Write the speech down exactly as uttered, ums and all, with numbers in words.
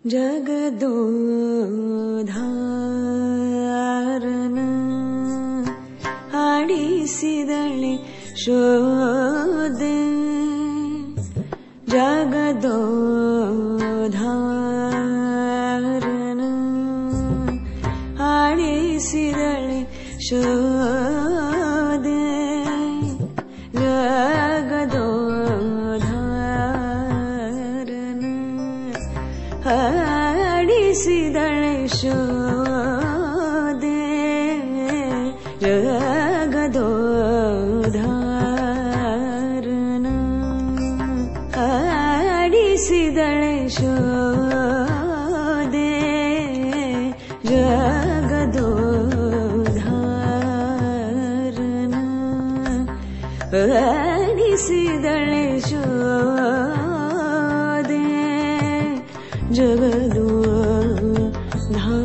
ಜಗದೋಧಾರನ ಆಡಿಸಿದಳೆ ಶೋದೆ ಜಗದೋಧಾರನ ಆಡಿಸಿದಳೆ ಶೋದೆ ಜಗದೋಧಾರನ ಆಡಿಸಿದಳೆ ಶೋದೆ ಜಗದೋಧಾರನ ಆಡಿಸಿದಳೆ ಶೋದೆ ಜಗದೋಧಾರನ ಆಡಿಸಿದಳೆ ಶೋದೆ ಜಗದೋಧಾರನ